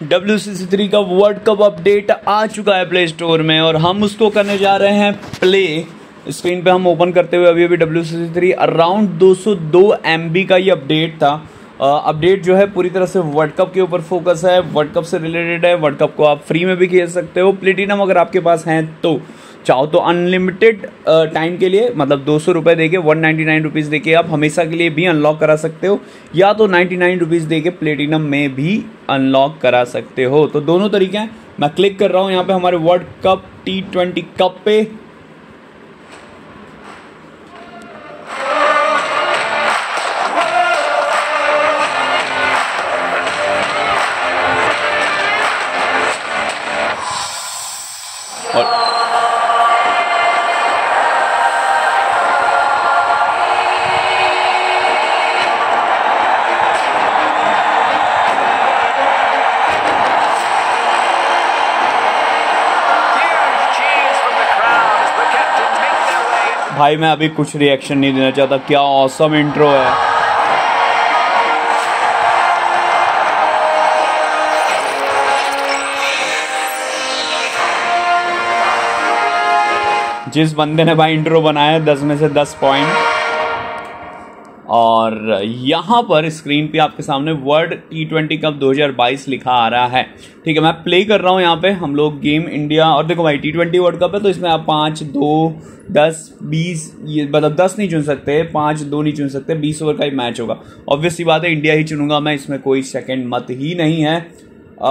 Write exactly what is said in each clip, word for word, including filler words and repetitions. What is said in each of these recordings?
W C C three का world cup update आ चुका है प्ले स्टोर में और हम उसको करने जा रहे हैं प्ले। स्क्रीन पे हम ओपन करते हुए अभी अभी W C C three around दो सौ दो एम बी का ये अपडेट था। अपडेट uh, जो है पूरी तरह से वर्ल्ड कप के ऊपर फोकस है, वर्ल्ड कप से रिलेटेड है। वर्ल्ड कप को आप फ्री में भी खेल सकते हो, प्लेटिनम अगर आपके पास हैं तो चाहो तो अनलिमिटेड टाइम के लिए मतलब दो सौ रुपये दे के वन नाइन्टी नाइन रुपीज़ दे के आप हमेशा के लिए भी अनलॉक करा सकते हो, या तो नाइन्टी नाइन रुपीज़ दे के प्लेटिनम में भी अनलॉक करा सकते हो। तो दोनों तरीके हैं। मैं क्लिक कर रहा हूँ यहाँ पे हमारे world cup T twenty cup पे। और भाई मैं अभी कुछ रिएक्शन नहीं देना चाहता, क्या ऑसम इंट्रो है। जिस बंदे ने भाई इंट्रो बनाया है दस में से दस पॉइंट। और यहाँ पर स्क्रीन पे आपके सामने वर्ल्ड टी ट्वेंटी कप दो हज़ार बाईस लिखा आ रहा है। ठीक है, मैं प्ले कर रहा हूँ यहाँ पे। हम लोग गेम इंडिया और देखो भाई टी ट्वेंटी वर्ल्ड कप है तो इसमें आप पाँच दो दस बीस ये मतलब दस नहीं चुन सकते, पाँच दो नहीं चुन सकते, बीस ओवर का ही मैच होगा। ऑब्वियस सी बात है इंडिया ही चुनूंगा मैं, इसमें कोई सेकेंड मत ही नहीं है। आ,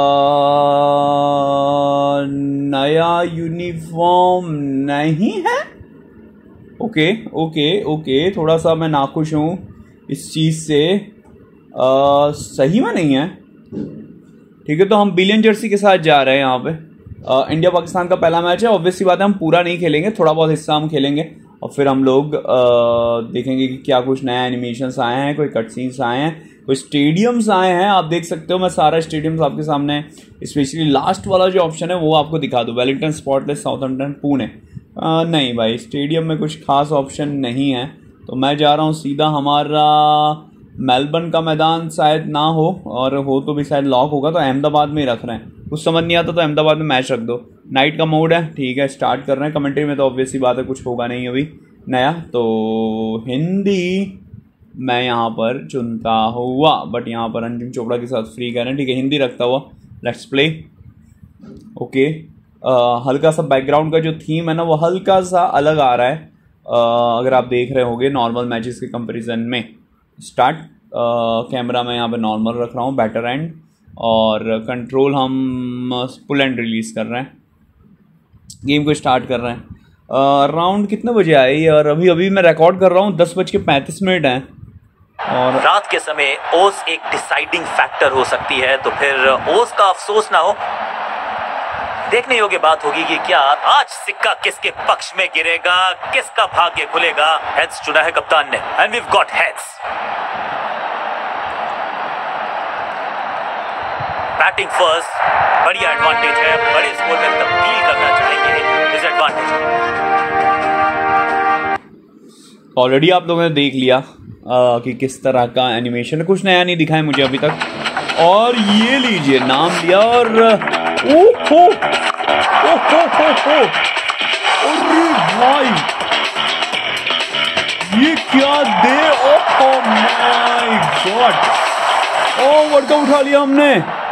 नया यूनिफॉर्म नहीं है। ओके ओके ओके थोड़ा सा मैं नाखुश हूँ इस चीज़ से। आ, सही में नहीं है। ठीक है, तो हम बिलियन जर्सी के साथ जा रहे हैं यहाँ पे। आ, इंडिया पाकिस्तान का पहला मैच है। ऑब्वियस सी बात है हम पूरा नहीं खेलेंगे, थोड़ा बहुत हिस्सा हम खेलेंगे और फिर हम लोग आ, देखेंगे कि क्या कुछ नया एनिमेशंस आए हैं, कोई कट सीन्स आए हैं, कोई स्टेडियम्स आए हैं। आप देख सकते हो मैं सारा स्टेडियम्स आपके सामने, स्पेशली लास्ट वाला जो ऑप्शन है वो आपको दिखा दूँ। Wellington, spotless, Southampton, Pune. आ, नहीं भाई, स्टेडियम में कुछ खास ऑप्शन नहीं है। तो मैं जा रहा हूँ सीधा, हमारा मेलबर्न का मैदान शायद ना हो, और हो तो भी शायद लॉक होगा, तो अहमदाबाद में ही रख रहे हैं। कुछ समझ नहीं आता तो अहमदाबाद में मैच रख दो। नाइट का मोड है, ठीक है, स्टार्ट कर रहे हैं। कमेंट्री में तो ऑब्वियस सी बात है कुछ होगा नहीं अभी नया, तो हिंदी मैं यहाँ पर चुनता हुआ, बट यहाँ पर अंजुम चोपड़ा के साथ फ्री कर रहे हैं। ठीक है, हिंदी रखता हुआ, लेट्स प्ले। ओके, हल्का सा बैकग्राउंड का जो थीम है ना वो हल्का सा अलग आ रहा है, uh, अगर आप देख रहे होंगे नॉर्मल मैचेस के कंपैरिजन में। स्टार्ट कैमरा मैं यहाँ पे नॉर्मल रख रहा हूँ, बैटर एंड, और कंट्रोल हम पुल एंड रिलीज कर रहे हैं। गेम को स्टार्ट कर रहे हैं। राउंड uh, कितने बजे आए यार? अभी अभी मैं रिकॉर्ड कर रहा हूँ, दस बज के पैंतीस मिनट हैं। और रात के समय ओस एक डिसाइडिंग फैक्टर हो सकती है, तो फिर ओस का अफसोस ना हो। देखने योग्य बात होगी कि क्या आज सिक्का किसके पक्ष में गिरेगा, किसका भाग्य खुलेगा। हेड्स चुना है कप्तान ने, and we have got heads. Batting first, बढ़िया एडवांटेज है, बड़े स्कोर में तब्दील करना चाहेंगे इस एडवांटेज। ऑलरेडी आप लोगों ने देख लिया आ, कि किस तरह का एनिमेशन है, कुछ नया नहीं दिखाया मुझे अभी तक। और ये लीजिए, नाम लिया और ओहो ओहो ओहो, अरे भाई ये क्या दे, ओह माय गॉड, ओ वर्ल्ड कप उठा लिया हमने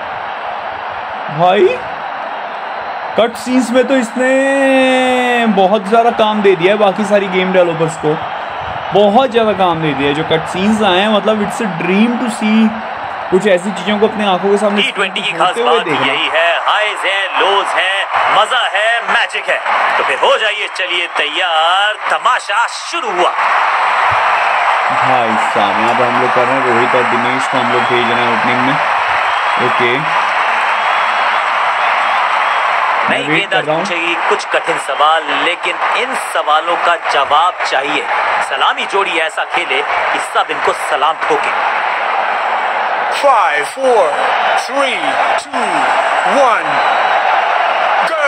भाई। कट सीन्स में तो इसने बहुत ज़्यादा काम दे दिया है, बाकी सारी गेम डेवलपर्स को बहुत ज़्यादा काम दे दिया है। जो कट सीन्स आए हैं, मतलब it's a dream to see कुछ ऐसी चीज़ों को अपने आंखों के सामने टी ट्वेंटी की खास बात यही है, हाईज है, लोज है, मजा है, मैजिक है। तो फिर हो जाइए, चलिए तैयार, तमाशा शुरू हुआ। भाई साहब यहाँ पर हम लोग कर रहे हैं, रोहित और दिनेश को हम लोग भेज रहे हैं ओपनिंग में। ओके, नहीं गेंद चाहिए, कुछ कठिन सवाल, लेकिन इन सवालों का जवाब चाहिए। सलामी जोड़ी ऐसा खेले कि सब इनको सलाम ठोके। Five, four, three, two, one, go!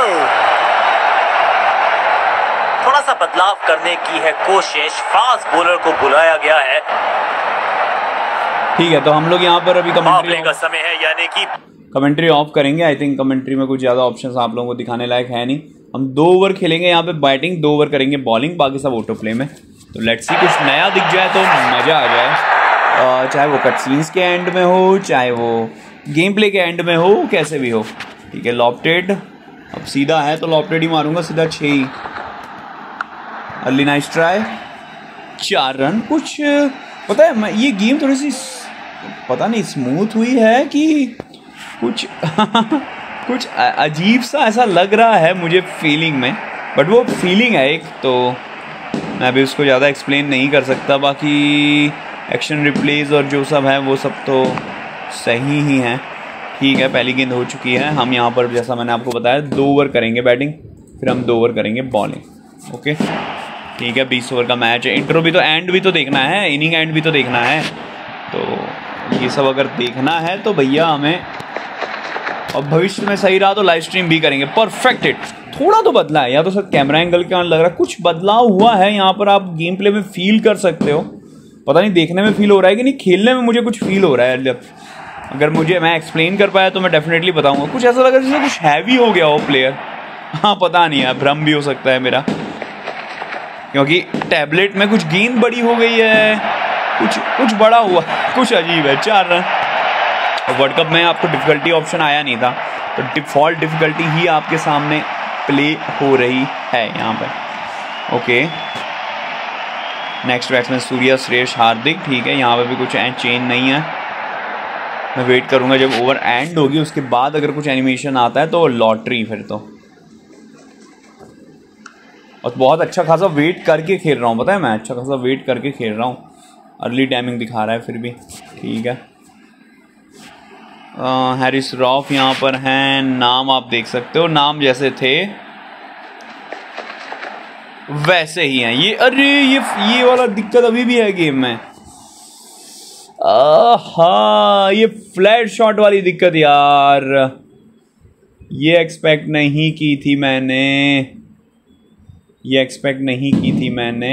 थोड़ा सा बदलाव करने की है कोशिश, फास्ट बॉलर को बुलाया गया है। ठीक है, तो हम लोग यहाँ पर अभी कमेंट्री का समय है, यानी कि कमेंट्री ऑफ करेंगे। आई थिंक कमेंट्री में कुछ ज़्यादा ऑप्शंस आप लोगों को दिखाने लायक है नहीं। हम दो ओवर खेलेंगे यहाँ पे बैटिंग, दो ओवर करेंगे बॉलिंग, बाकी सब ऑटो प्ले में। तो लेट्स सी कुछ नया दिख जाए तो मज़ा आ जाए, चाहे वो कट सीन्स के एंड में हो, चाहे वो गेम प्ले के एंड में हो, कैसे भी हो। ठीक है, लॉफ्टेड अब सीधा है तो लॉफ्टेड ही मारूंगा, सीधा छः ही। अर्ली नाइस ट्राई, चार रन। कुछ पता है मैं ये गेम थोड़ी सी पता नहीं स्मूथ हुई है कि कुछ कुछ अजीब सा ऐसा लग रहा है मुझे फीलिंग में, बट वो फीलिंग है एक, तो मैं अभी उसको ज़्यादा एक्सप्लेन नहीं कर सकता। बाकी एक्शन रिप्लेज और जो सब है वो सब तो सही ही हैं। ठीक है, पहली गेंद हो चुकी है। हम यहाँ पर जैसा मैंने आपको बताया दो ओवर करेंगे बैटिंग, फिर हम दो ओवर करेंगे बॉलिंग। ओके ठीक है, बीस ओवर का मैच है। इंट्रो भी तो एंड भी तो देखना है, इनिंग एंड भी तो देखना है, तो ये सब अगर देखना है तो भैया हमें, और भविष्य में सही रहा तो लाइव स्ट्रीम भी करेंगे। परफेक्ट हिट, थोड़ा तो बदला है, या तो सर कैमरा एंगल के लग रहा है कुछ बदलाव हुआ है यहाँ पर, आप गेम प्ले में फील कर सकते हो। पता नहीं देखने में फील हो रहा है कि नहीं, खेलने में मुझे कुछ फील हो रहा है। अगर मुझे मैं एक्सप्लेन कर पाया तो मैं डेफिनेटली बताऊंगा। कुछ ऐसा लग रहा है जैसे कुछ हैवी हो गया हो प्लेयर। हाँ पता नहीं है, भ्रम भी हो सकता है मेरा, क्योंकि टैबलेट में कुछ गेंद बड़ी हो गई है, कुछ कुछ बड़ा हुआ, कुछ अजीब है। चार रन। वर्ल्ड कप में आपको डिफ़िकल्टी ऑप्शन आया नहीं था, तो डिफ़ॉल्ट डिफ़िकल्टी ही आपके सामने प्ले हो रही है यहाँ पे। Okay, next batsman Surya, Shreyas, Hardik. ठीक है, यहाँ पे भी कुछ चेंज नहीं है। मैं वेट करूँगा जब ओवर एंड होगी, उसके बाद अगर कुछ एनिमेशन आता है तो लॉटरी फिर तो। और बहुत अच्छा खासा वेट करके खेल रहा हूँ, पता है मैं अच्छा खासा वेट करके खेल रहा हूँ। अर्ली टाइमिंग दिखा रहा है फिर भी। ठीक है, हैरिस रॉफ यहाँ पर हैं, नाम आप देख सकते हो, नाम जैसे थे वैसे ही हैं ये। अरे ये ये वाला दिक्कत अभी भी है गेम में। हाँ, ये फ्लैट शॉट वाली दिक्कत यार, ये एक्सपेक्ट नहीं की थी मैंने, ये एक्सपेक्ट नहीं की थी मैंने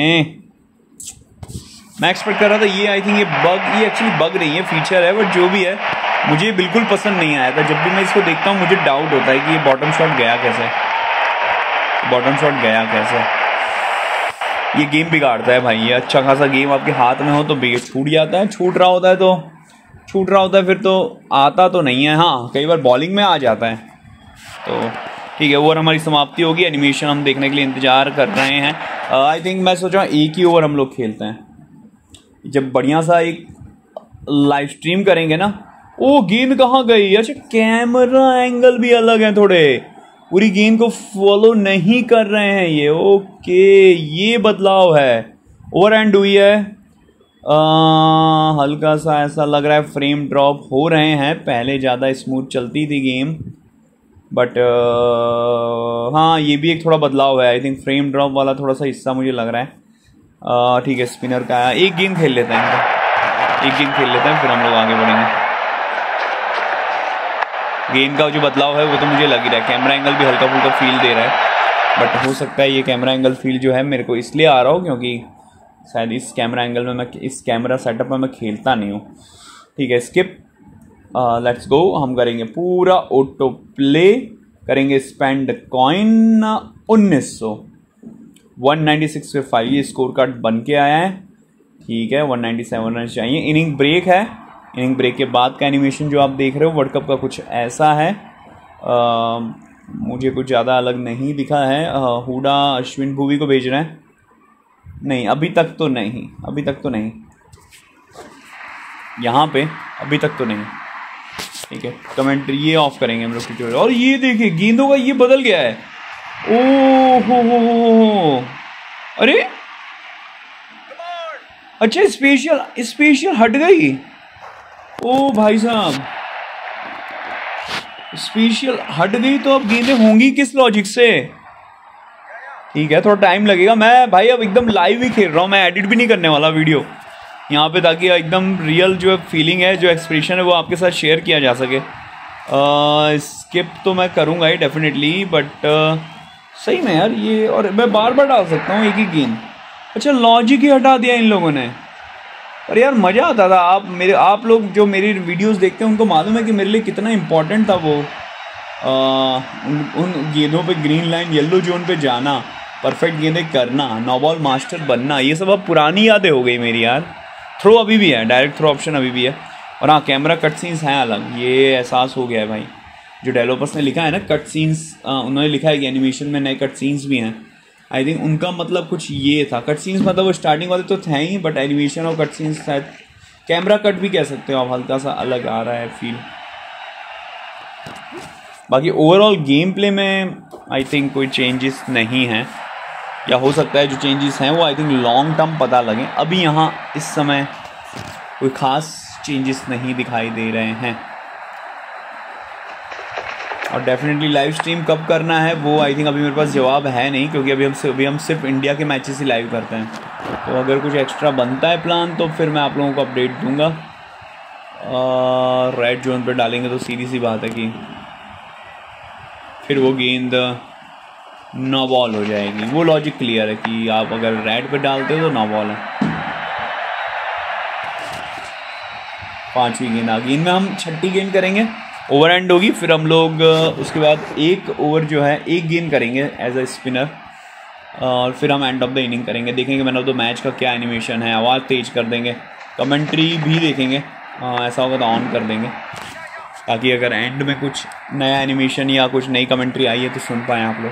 मैं एक्सपेक्ट कर रहा था ये, आई थिंक ये बग, ये एक्चुअली बग नहीं है, फीचर है, बट जो भी है मुझे बिल्कुल पसंद नहीं आया था। जब भी मैं इसको देखता हूँ मुझे डाउट होता है कि ये बॉटम शॉट गया कैसे, बॉटम शॉट गया कैसे। ये गेम बिगाड़ता है भाई, ये अच्छा खासा गेम आपके हाथ में हो तो छूट जाता है, छूट रहा होता है तो छूट रहा होता है फिर तो आता तो नहीं है। हाँ, कई बार बॉलिंग में आ जाता है। तो ठीक है, ओवर हमारी समाप्ति होगी, एनिमेशन हम देखने के लिए इंतजार कर रहे हैं। आई uh, थिंक मैं सोच रहा हूँ एक ही ओवर हम लोग खेलते हैं, जब बढ़िया सा एक लाइव स्ट्रीम करेंगे ना। ओ गेंद कहाँ गई? अच्छा, कैमरा एंगल भी अलग है थोड़े, पूरी गेंद को फॉलो नहीं कर रहे हैं ये। ओके, ये बदलाव है। ओवर एंड हुई है, आ, हल्का सा ऐसा लग रहा है फ्रेम ड्रॉप हो रहे हैं, पहले ज़्यादा स्मूथ चलती थी गेम, बट हाँ ये भी एक थोड़ा बदलाव है। आई थिंक फ्रेम ड्रॉप वाला थोड़ा सा हिस्सा मुझे लग रहा है। ठीक है, स्पिनर का आया, एक गेंद खेल लेते हैं, एक गेंद खेल लेते हैं फिर हम लोग आगे बढ़ेंगे। गेंद का जो बदलाव है वो तो मुझे लग ही रहा है, कैमरा एंगल भी हल्का फुल्का फील दे रहा है, बट हो सकता है ये कैमरा एंगल फील जो है मेरे को इसलिए आ रहा हो क्योंकि शायद इस कैमरा एंगल में मैं, इस कैमरा सेटअप में मैं खेलता नहीं हूँ। ठीक है, स्किप, लेट्स गो। हम करेंगे पूरा ऑटो प्ले, करेंगे स्पेंड कॉइन उन्नीस सौ वन नाइन्टी सिक्स पे फाइव, ये स्कोर कार्ड बन के आया है। ठीक है, वन नाइन्टी सेवन रन चाहिए। इनिंग ब्रेक है, इनिंग ब्रेक के बाद का एनिमेशन जो आप देख रहे हो वर्ल्ड कप का कुछ ऐसा है। आ, मुझे कुछ ज़्यादा अलग नहीं दिखा है। आ, हुडा अश्विन भुवी को भेज रहे हैं, नहीं अभी तक तो नहीं, अभी तक तो नहीं, यहाँ पे अभी तक तो नहीं। ठीक है, कमेंट्री ये ऑफ करेंगे हम लोग ट्यूटोरियल। और ये देखिए गेंदों का ये बदल गया है। ओ हो हो हो, अरे अच्छा, स्पेशल स्पेशल हट गई। ओ भाई साहब, स्पेशल हट गई तो अब गेंदें होंगी किस लॉजिक से? ठीक है, थोड़ा टाइम लगेगा। मैं भाई अब एकदम लाइव ही खेल रहा हूँ, मैं एडिट भी नहीं करने वाला वीडियो यहाँ पे, ताकि एकदम रियल जो फीलिंग है, जो एक्सप्रेशन है वो आपके साथ शेयर किया जा सके। स्किप तो मैं करूँगा ही डेफिनेटली, बट सही में यार ये, और मैं बार बार डाल सकता हूँ एक ही गेंद। अच्छा, लॉजिक ही हटा दिया इन लोगों ने। पर यार मज़ा आता था। आप मेरे आप लोग जो मेरी वीडियोस देखते हैं उनको मालूम है कि मेरे लिए कितना इम्पोर्टेंट था वो आ, उन उन गेंदों पे ग्रीन लाइन येलो जोन पे जाना, परफेक्ट गेंदें करना, नो बॉल मास्टर बनना। ये सब अब पुरानी यादें हो गई मेरी यार। थ्रो अभी भी है, डायरेक्ट थ्रो ऑप्शन अभी भी है। और हाँ, कैमरा कट सीन्स हैं अलग, ये एहसास हो गया है भाई। जो डेवलपर्स ने लिखा है ना कट सीन्स, उन्होंने लिखा है कि एनिमेशन में नए कट सीन्स भी हैं। आई थिंक उनका मतलब कुछ ये था। कट सीन्स मतलब वो स्टार्टिंग वाले तो थे ही, बट एनिमेशन और कट सीन्स शायद कैमरा कट भी कह सकते हो आप, हल्का सा अलग आ रहा है फील। बाकी ओवरऑल गेम प्ले में आई थिंक कोई चेंजेस नहीं हैं, या हो सकता है जो चेंजेस हैं वो आई थिंक लॉन्ग टर्म पता लगें। अभी यहाँ इस समय कोई ख़ास चेंजेस नहीं दिखाई दे रहे हैं। और डेफिनेटली लाइव स्ट्रीम कब करना है वो आई थिंक अभी मेरे पास जवाब है नहीं, क्योंकि अभी हम अभी हम सिर्फ इंडिया के मैचेस ही लाइव करते हैं। तो अगर कुछ एक्स्ट्रा बनता है प्लान तो फिर मैं आप लोगों को अपडेट दूंगा। रेड जोन पे डालेंगे तो सीधी सी बात है कि फिर वो गेंद नो बॉल हो जाएगी। वो लॉजिक क्लियर है कि आप अगर रेड पे डालते हो तो नो बॉल है। पांचवी गेंद आ गई, इनमें हम छठी गेंद करेंगे, ओवर एंड होगी। फिर हम लोग उसके बाद एक ओवर जो है एक गेंद करेंगे एज अ स्पिनर, और फिर हम एंड ऑफ द इनिंग करेंगे। देखेंगे मैन ऑफ द मैच का क्या एनिमेशन है, आवाज़ तेज कर देंगे, कमेंट्री भी देखेंगे। आ, ऐसा होगा तो ऑन कर देंगे, ताकि अगर एंड में कुछ नया एनिमेशन या कुछ नई कमेंट्री आई है तो सुन पाएँ आप लोग।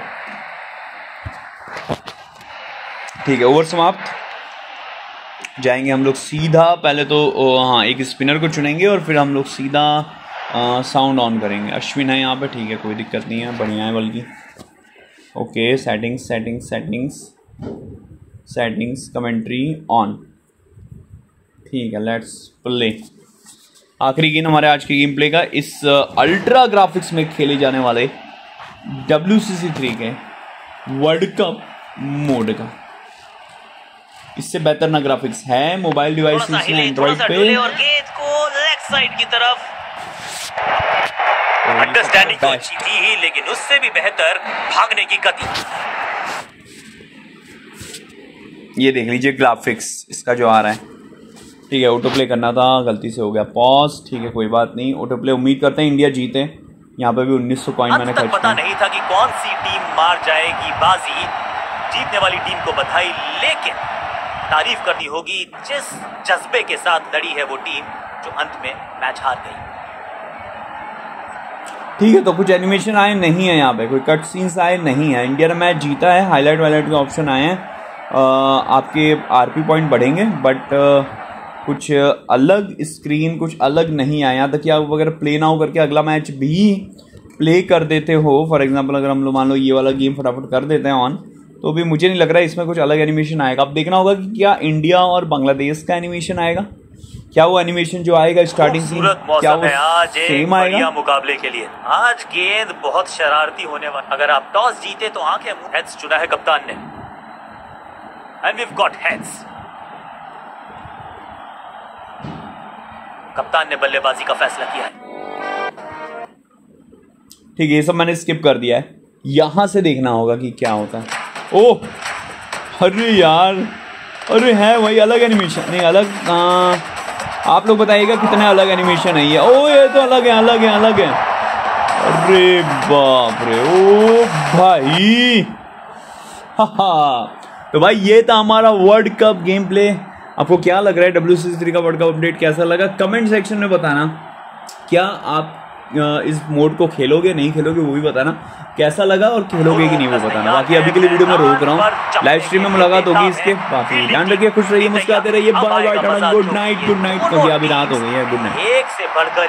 ठीक है, ओवर समाप्त। जाएंगे हम लोग सीधा, पहले तो हाँ एक स्पिनर को चुनेंगे और फिर हम लोग सीधा साउंड ऑन करेंगे। अश्विन है यहाँ पे, ठीक है, कोई दिक्कत नहीं है, बढ़िया है बल्कि। Okay, settings settings settings settings commentary on. ठीक है, लेट्स प्ले। आखिरी गेम हमारे आज के गेम प्ले का इस अल्ट्रा ग्राफिक्स में खेले जाने वाले डब्ल्यू सी सी थ्री के वर्ल्ड कप मोड का। इससे बेहतर ना ग्राफिक्स है मोबाइल डिवाइस में, एंड्रॉइड पे। और गेंद को लेग साइड की तरफ अंडरस्टैंडिंग तो अच्छी थी ही, लेकिन उससे भी बेहतर भागने की गति। ये देख लीजिए ग्राफिक्स इसका जो आ रहा है। ठीक है, ऑटो प्ले करना था, गलती से हो गया पॉज। ठीक है, कोई बात नहीं, ऑटो प्ले। उम्मीद करते हैं इंडिया जीते। यहाँ पे भी उन्नीस सौ कॉइन मैंने खर्च किया। पता नहीं था कि कौन सी टीम मार जाएगी बाजी। जीतने वाली टीम को बधाई, लेकिन तारीफ करनी होगी जिस जज्बे के साथ लड़ी है वो टीम जो अंत में मैच हार गई। ठीक है, तो कुछ एनिमेशन आए नहीं है यहाँ पे, कोई कट सीन्स आए नहीं है। इंडिया ने मैच जीता है, हाईलाइट वाईलाइट के ऑप्शन आए हैं, आपके आरपी पॉइंट बढ़ेंगे, बट कुछ अलग स्क्रीन कुछ अलग नहीं आया। यहाँ तक कि आप अगर प्ले ना हो करके अगला मैच भी प्ले कर देते हो, फॉर एग्जांपल अगर हम लोग मान लो ये वाला गेम फटाफट कर देते हैं ऑन, तो भी मुझे नहीं लग रहा है इसमें कुछ अलग एनिमेशन आएगा। अब देखना होगा कि क्या इंडिया और बांग्लादेश का एनिमेशन आएगा, क्या वो एनिमेशन जो आएगा स्टार्टिंग सीन क्या वो आज सेम आएगा मुकाबले के लिए। आज गेंद बहुत शरारती होने वाला। अगर आप टॉस जीते तो आंखें मुंह। हेड्स चुना है कप्तान ने, and we have got heads. कप्तान ने बल्लेबाजी का फैसला किया है। ठीक है, ये सब मैंने स्किप कर दिया है। यहां से देखना होगा कि क्या होता है। ओह अरे यार, अरे है वही अलग एनिमेशन, नहीं अलग आ, आप लोग बताइएगा कितने अलग एनिमेशन है ये। ओ ये तो अलग है, अलग है, अलग है। अरे बाप रे, ओ भाई हा। तो भाई ये था हमारा वर्ल्ड कप गेम प्ले। आपको क्या लग रहा है डब्ल्यू सी सी थ्री का वर्ल्ड कप अपडेट कैसा लगा, कमेंट सेक्शन में बताना। क्या आप इस मोड को खेलोगे नहीं खेलोगे वो भी बताना, कैसा लगा और खेलोगे कि नहीं वो बताना। बाकी अभी के लिए वीडियो में रोक रहा हूँ, लाइव स्ट्रीम में मुलाकात होगी इसके। बाकी ध्यान रखिए, खुश रहिए, मुस्कुराते रहिए। Bye bye, good night, good night. क्योंकि अभी रात हो गई है, गुड नाइट। एक से बढ़कर